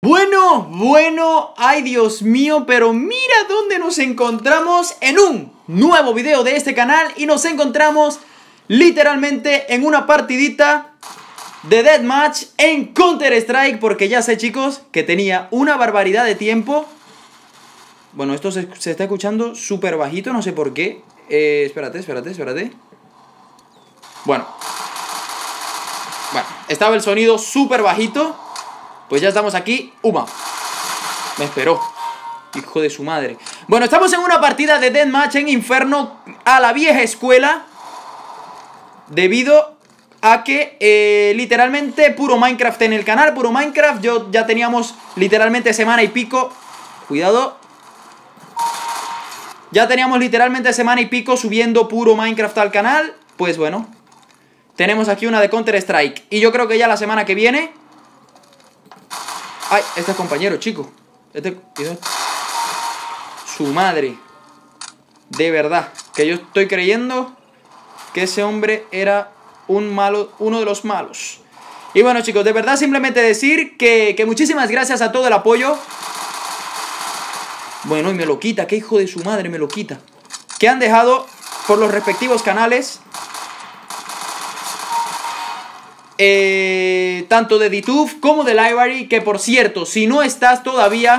Bueno, ay Dios mío, pero mira dónde nos encontramos en un nuevo video de este canal. Y nos encontramos literalmente en una partidita de Deathmatch en Counter-Strike. Porque ya sé, chicos, que tenía una barbaridad de tiempo. Bueno, esto se está escuchando súper bajito, no sé por qué. Espérate. Bueno, estaba el sonido súper bajito. Pues ya estamos aquí. Me esperó, hijo de su madre. Bueno, estamos en una partida de Deathmatch en Inferno a la vieja escuela, debido a que literalmente puro Minecraft en el canal. Puro Minecraft, ya teníamos literalmente semana y pico. Cuidado. Ya teníamos literalmente semana y pico subiendo puro Minecraft al canal. Pues bueno, tenemos aquí una de Counter-Strike. Y yo creo que ya la semana que viene... Ay, este es compañero, chico. Su madre. De verdad, que yo estoy creyendo que ese hombre era uno de los malos. Y bueno, chicos, de verdad simplemente decir que muchísimas gracias a todo el apoyo. Bueno, y me lo quita, qué hijo de su madre, me lo quita. Que han dejado por los respectivos canales. Tanto de DTuff como de Library. Que por cierto, si no estás todavía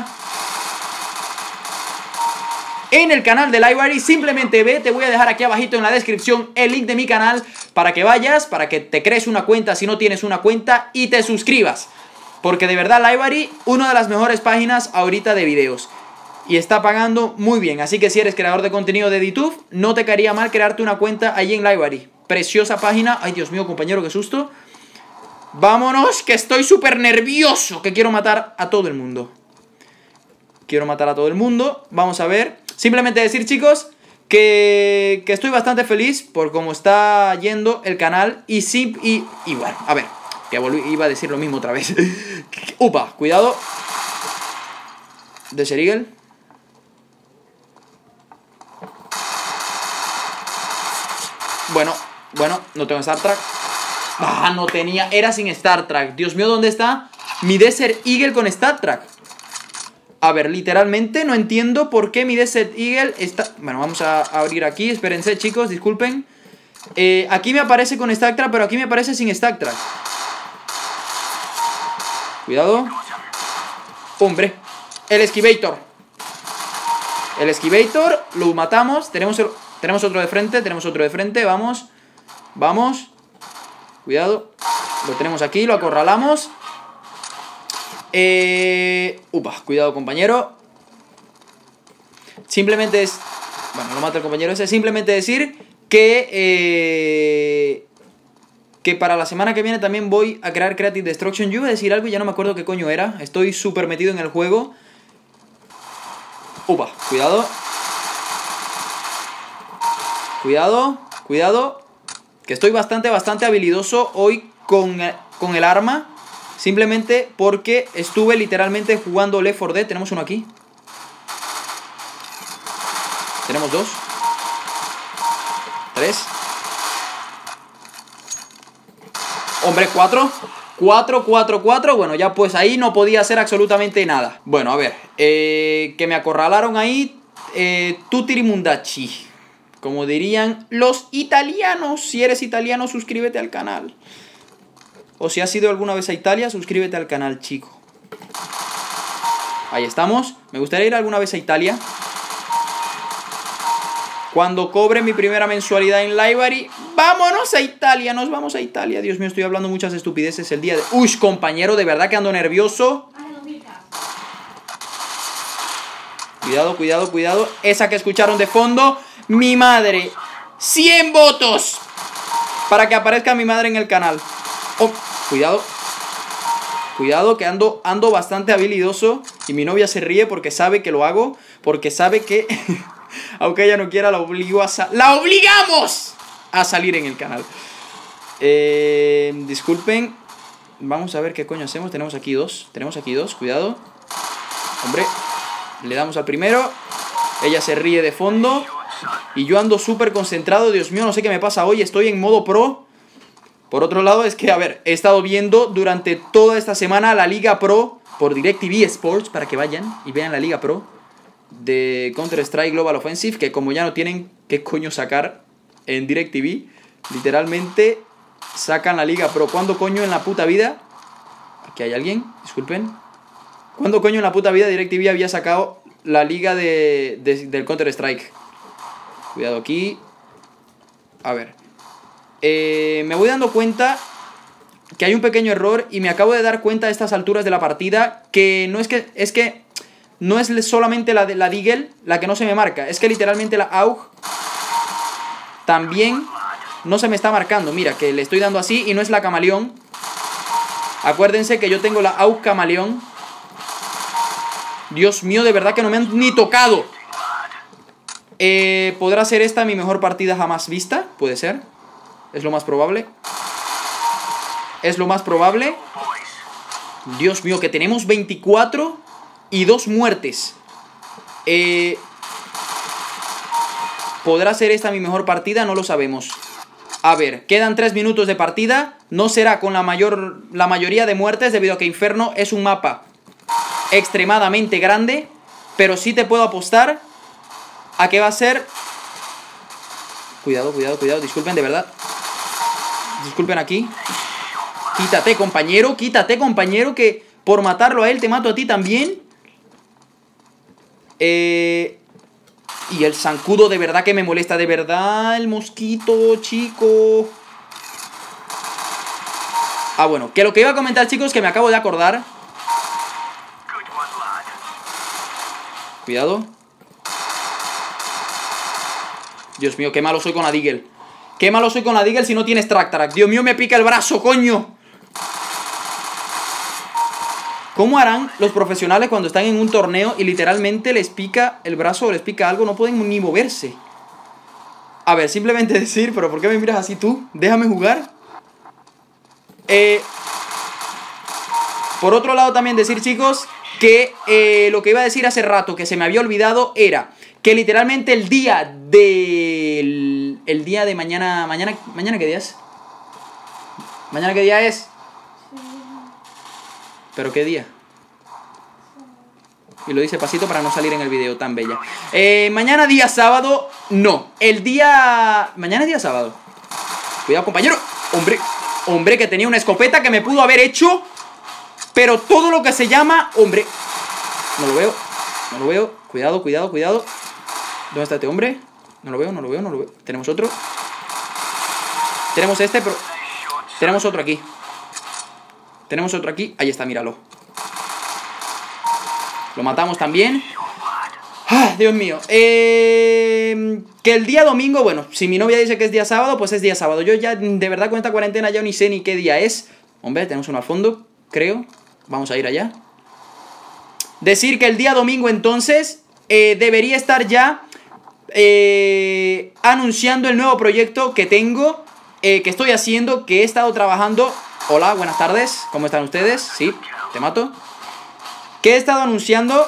en el canal de Library, simplemente ve, te voy a dejar aquí abajito en la descripción el link de mi canal para que vayas, para que te crees una cuenta si no tienes una cuenta y te suscribas. Porque de verdad Library, una de las mejores páginas ahorita de videos. Y está pagando muy bien, así que si eres creador de contenido de DTuff, no te caería mal crearte una cuenta allí en Library. Preciosa página. Ay, Dios mío, compañero, qué susto. Vámonos, que estoy súper nervioso, que quiero matar a todo el mundo. Vamos a ver. Simplemente decir, chicos, que estoy bastante feliz por cómo está yendo el canal. Y bueno, a ver, que iba a decir lo mismo otra vez. Cuidado. Desert Eagle. Bueno, no tengo Star Trek. No tenía, era sin Star Trek. Dios mío, ¿dónde está mi Desert Eagle con Star Trek? A ver, literalmente no entiendo por qué mi Desert Eagle está... Bueno, vamos a abrir aquí, espérense, chicos, disculpen. Aquí me aparece con Star Trek, pero aquí me aparece sin Star Trek. Cuidado. Hombre, el Esquivator. El Esquivator, lo matamos. Tenemos otro de frente, vamos. Cuidado. Lo tenemos aquí, lo acorralamos. Cuidado, compañero. Simplemente es... Bueno, lo mata el compañero ese. Simplemente decir que para la semana que viene también voy a crear Creative Destruction. Yo iba a decir algo y ya no me acuerdo qué coño era. Estoy súper metido en el juego. Cuidado. Que estoy bastante habilidoso hoy con el arma. Simplemente porque estuve literalmente jugando Left 4 Dead. Tenemos uno aquí. Tenemos dos. Tres. Hombre, cuatro. Cuatro. Bueno, ya pues ahí no podía hacer absolutamente nada. Bueno, a ver. Que me acorralaron ahí. Tutirimundachi. Como dirían los italianos. Si eres italiano, suscríbete al canal. O si has ido alguna vez a Italia, suscríbete al canal, chico. Ahí estamos. Me gustaría ir alguna vez a Italia. Cuando cobre mi primera mensualidad en Library, vámonos a Italia. Nos vamos a Italia. Dios mío, estoy hablando muchas estupideces el día de... Uy, compañero, de verdad que ando nervioso. Cuidado. Esa que escucharon de fondo... Mi madre, 100 votos para que aparezca mi madre en el canal. Cuidado que ando bastante habilidoso. Y mi novia se ríe porque sabe que lo hago. Porque sabe que aunque ella no quiera, la obligamos a salir en el canal. Disculpen. Vamos a ver qué coño hacemos. Tenemos aquí dos, cuidado. Hombre, le damos al primero. Ella se ríe de fondo. Y yo ando súper concentrado. Dios mío, no sé qué me pasa hoy. Estoy en modo pro. Por otro lado, es que, a ver, he estado viendo durante toda esta semana la Liga Pro por DirecTV Sports para que vayan y vean la Liga Pro de Counter-Strike Global Offensive, que como ya no tienen qué coño sacar en DirecTV, literalmente sacan la Liga Pro. ¿Cuándo coño en la puta vida? Aquí hay alguien, disculpen. ¿Cuándo coño en la puta vida DirecTV había sacado la liga del Counter-Strike? Cuidado aquí. A ver. Me voy dando cuenta que hay un pequeño error y me acabo de dar cuenta a estas alturas de la partida que no es que... Es que no es solamente la Deagle la que no se me marca. Es que literalmente la AUG también no se me está marcando. Mira, que le estoy dando así y no es la camaleón. Acuérdense que yo tengo la AUG camaleón. Dios mío, de verdad que no me han ni tocado. ¿Podrá ser esta mi mejor partida jamás vista? Puede ser. Es lo más probable. Es lo más probable. Dios mío, que tenemos 24 y 2 muertes. ¿Podrá ser esta mi mejor partida? No lo sabemos. A ver, quedan 3 minutos de partida. No será con la mayoría de muertes, debido a que Inferno es un mapa extremadamente grande. Pero sí te puedo apostar a que va a ser... Cuidado, cuidado, cuidado. Disculpen, de verdad. Disculpen aquí. Quítate, compañero, que por matarlo a él te mato a ti también. Y el zancudo de verdad que me molesta. De verdad, el mosquito, chico. Ah, bueno, que lo que iba a comentar, chicos, que me acabo de acordar. Cuidado. Dios mío, qué malo soy con la Deagle. Qué malo soy con la Deagle si no tienes Tractarac. Dios mío, me pica el brazo, coño. ¿Cómo harán los profesionales cuando están en un torneo y literalmente les pica el brazo o les pica algo? No pueden ni moverse. A ver, simplemente decir, pero ¿por qué me miras así tú? Déjame jugar. Por otro lado también decir, chicos, que lo que iba a decir hace rato, que se me había olvidado, era que literalmente el día de mañana... ¿Mañana qué día es? ¿Mañana qué día es? ¿Pero qué día? Y lo dice pasito para no salir en el video tan bella. Mañana día sábado. No, el día... Mañana es día sábado. Cuidado, compañero. Hombre, que tenía una escopeta que me pudo haber hecho. Pero todo lo que se llama... Hombre. No lo veo. Cuidado. ¿Dónde está este hombre? No lo veo. Tenemos otro. Tenemos este, pero... Tenemos otro aquí. Ahí está, míralo. Lo matamos también. ¡Ah, Dios mío! Que el día domingo, bueno, si mi novia dice que es día sábado, pues es día sábado. Yo ya, de verdad, con esta cuarentena ya ni sé ni qué día es. Hombre, tenemos uno al fondo, creo. Vamos a ir allá. Decir que el día domingo, entonces, debería estar ya anunciando el nuevo proyecto que tengo, que estoy haciendo, que he estado trabajando. Hola, buenas tardes, ¿cómo están ustedes? Sí, te mato. Que he estado anunciando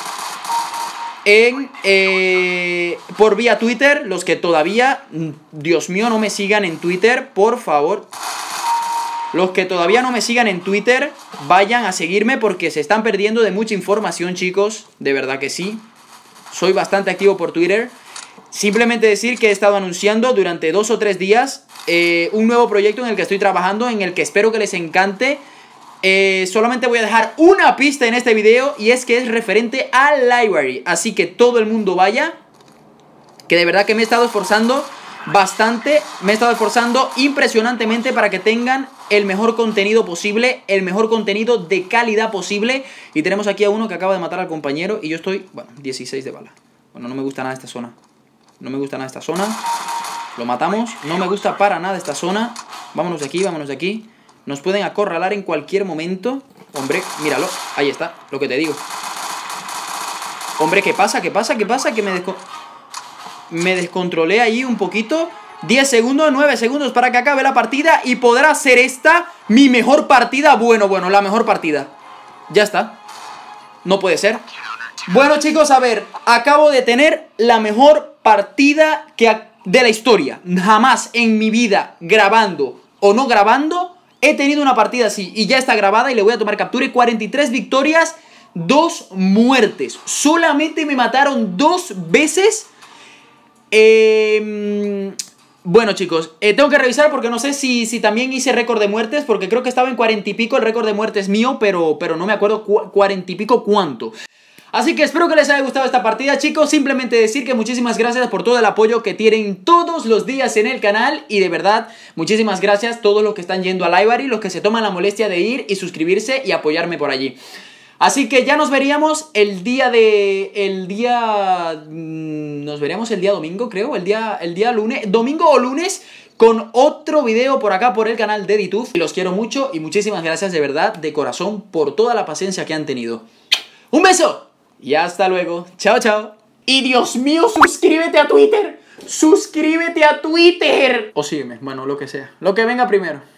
por vía Twitter. Los que todavía, Dios mío, no me sigan en Twitter, por favor. Los que todavía no me sigan en Twitter, vayan a seguirme porque se están perdiendo de mucha información, chicos. De verdad que sí. Soy bastante activo por Twitter. Simplemente decir que he estado anunciando durante 2 o 3 días un nuevo proyecto en el que estoy trabajando, en el que espero que les encante. Solamente voy a dejar una pista en este video y es que es referente al library. Así que todo el mundo vaya, que de verdad que me he estado esforzando bastante. Me he estado esforzando impresionantemente para que tengan el mejor contenido posible, el mejor contenido de calidad posible. Y tenemos aquí a uno que acaba de matar al compañero y yo estoy, bueno, 16 de bala. Bueno, no me gusta nada esta zona. Lo matamos. No me gusta para nada esta zona. Vámonos de aquí. Nos pueden acorralar en cualquier momento. Hombre, míralo. Ahí está, lo que te digo. Hombre, ¿qué pasa? Que me descontrolé ahí un poquito. 10 segundos, 9 segundos para que acabe la partida. Y podrá ser esta mi mejor partida. Bueno, la mejor partida. Ya está. No puede ser. Bueno, chicos, a ver. Acabo de tener la mejor partida de la historia. Jamás en mi vida, grabando o no grabando, he tenido una partida así y ya está grabada y le voy a tomar captura. 43 victorias, 2 muertes. Solamente me mataron 2 veces. Bueno, chicos, tengo que revisar porque no sé si también hice récord de muertes, porque creo que estaba en 40 y pico el récord de muertes mío, pero no me acuerdo 40 y pico cuánto. Así que espero que les haya gustado esta partida, chicos. Simplemente decir que muchísimas gracias por todo el apoyo que tienen todos los días en el canal. Y de verdad, muchísimas gracias a todos los que están yendo a Library, los que se toman la molestia de ir y suscribirse y apoyarme por allí. Así que ya nos veríamos nos veríamos el día domingo, creo, el día lunes, domingo o lunes, con otro video por acá por el canal de Edituf. Los quiero mucho y muchísimas gracias de verdad, de corazón, por toda la paciencia que han tenido. ¡Un beso! Y hasta luego. Chao, chao. Y Dios mío, suscríbete a Twitter. Suscríbete a Twitter. O sígueme, bueno, lo que sea. Lo que venga primero.